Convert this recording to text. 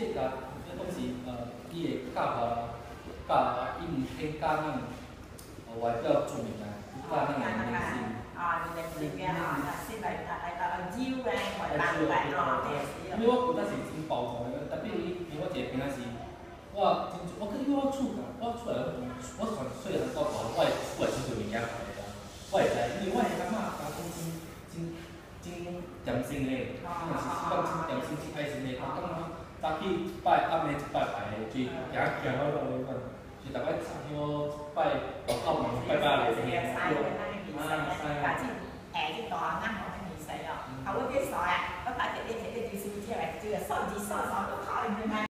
即个讲是伊会教伊毋肯教咱外表著名啊，教咱的明星。 啊，你的是个啊，是来招个外班来哦， 因为我有当时真包装的，特别因为我一个平常时，因为我厝来，我从细汉到大，我会真侪物件看的啦，我会知，因为我的感觉真甜心的，真真甜心，真爱心的，我感觉早起拜暗暝一拜拜的，就行好路款，就逐摆插香拜路口门拜拜的。 下大啱我嘅面世哦，後嗰啲傻啊，我帶住啲隻手指掃掃都考唔明。